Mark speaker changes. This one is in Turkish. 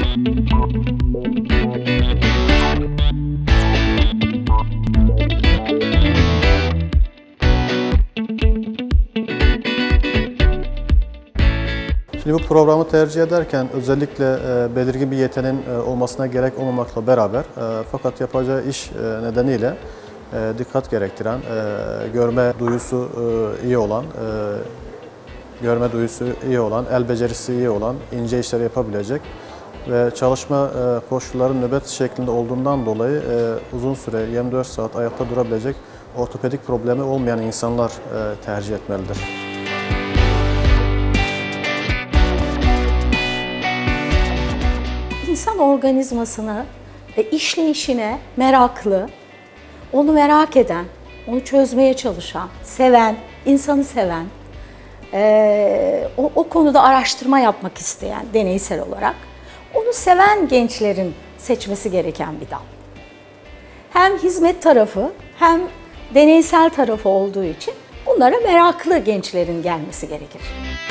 Speaker 1: Şimdi bu programı tercih ederken özellikle belirgin bir yeteneğin olmasına gerek olmamakla beraber fakat yapacağı iş nedeniyle dikkat gerektiren, görme duyusu iyi olan, el becerisi iyi olan, ince işler yapabilecek ve çalışma koşulları nöbet şeklinde olduğundan dolayı uzun süre 24 saat ayakta durabilecek ortopedik problemi olmayan insanlar tercih etmelidir.
Speaker 2: İnsan organizmasını ve işleyişine meraklı, onu merak eden, onu çözmeye çalışan, seven, insanı seven, o konuda araştırma yapmak isteyen deneysel olarak, onu seven gençlerin seçmesi gereken bir dal. Hem hizmet tarafı hem deneysel tarafı olduğu için bunlara meraklı gençlerin gelmesi gerekir.